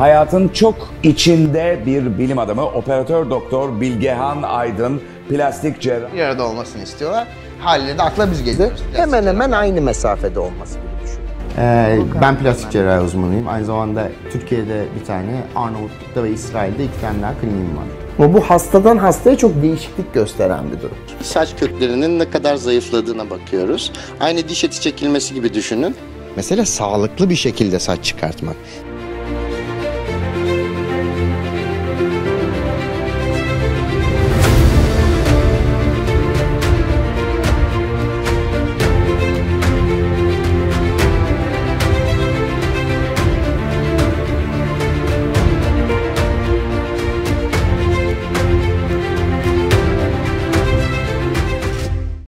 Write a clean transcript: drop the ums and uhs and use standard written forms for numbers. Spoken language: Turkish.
Hayatın çok içinde bir bilim adamı, operatör doktor Bilgehan Aydın, plastik cerrah. Bir arada olmasını istiyorlar. Haliyle de akla biz geliyoruz. Hemen hemen aynı mesafede olması gibi düşün. Ben plastik cerrahi uzmanıyım. Aynı zamanda Türkiye'de bir tane, Arnavutluk'ta ve İsrail'de 2 tane daha kliniğim var. Ama bu hastadan hastaya çok değişiklik gösteren bir durum. Saç köklerinin ne kadar zayıfladığına bakıyoruz. Aynı diş eti çekilmesi gibi düşünün. Mesele sağlıklı bir şekilde saç çıkartmak.